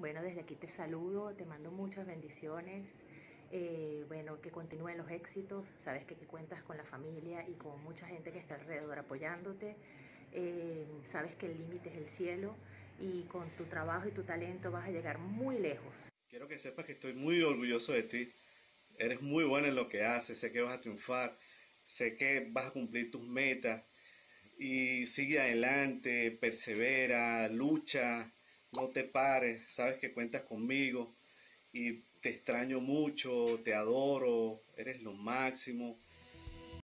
Bueno, desde aquí te saludo, te mando muchas bendiciones. Bueno, que continúen los éxitos. Sabes que cuentas con la familia y con mucha gente que está alrededor apoyándote. Sabes que el límite es el cielo y con tu trabajo y tu talento vas a llegar muy lejos. Quiero que sepas que estoy muy orgulloso de ti. Eres muy buena en lo que haces, sé que vas a triunfar, sé que vas a cumplir tus metas y sigue adelante, persevera, lucha, no te pares, sabes que cuentas conmigo y te extraño mucho, te adoro, eres lo máximo.